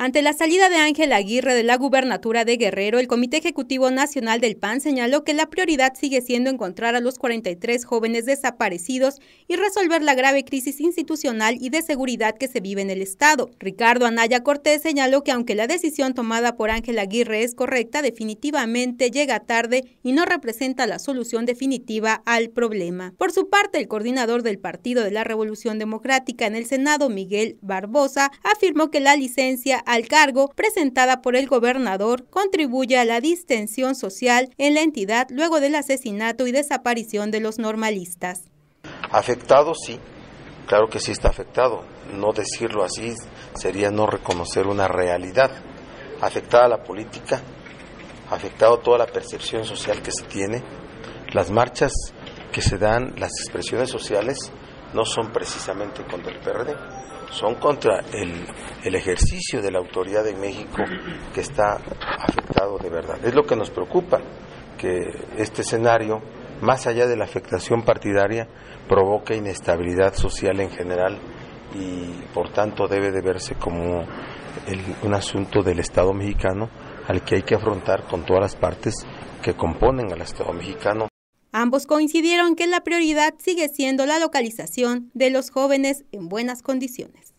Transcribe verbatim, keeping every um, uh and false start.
Ante la salida de Ángel Aguirre de la gubernatura de Guerrero, el Comité Ejecutivo Nacional del P A N señaló que la prioridad sigue siendo encontrar a los cuarenta y tres jóvenes desaparecidos y resolver la grave crisis institucional y de seguridad que se vive en el Estado. Ricardo Anaya Cortés señaló que aunque la decisión tomada por Ángel Aguirre es correcta, definitivamente llega tarde y no representa la solución definitiva al problema. Por su parte, el coordinador del Partido de la Revolución Democrática en el Senado, Miguel Barbosa, afirmó que la licencia al cargo presentada por el gobernador contribuye a la distensión social en la entidad luego del asesinato y desaparición de los normalistas. Afectado, sí, claro que sí está afectado. No decirlo así sería no reconocer una realidad. Afectada la política, afectado toda la percepción social que se tiene. Las marchas que se dan, las expresiones sociales, no son precisamente contra el P R D, son contra el, el ejercicio de la autoridad de México que está afectado de verdad. Es lo que nos preocupa, que este escenario, más allá de la afectación partidaria, provoca inestabilidad social en general y por tanto debe de verse como el, un asunto del Estado mexicano al que hay que afrontar con todas las partes que componen al Estado mexicano. Ambos coincidieron que la prioridad sigue siendo la localización de los jóvenes en buenas condiciones.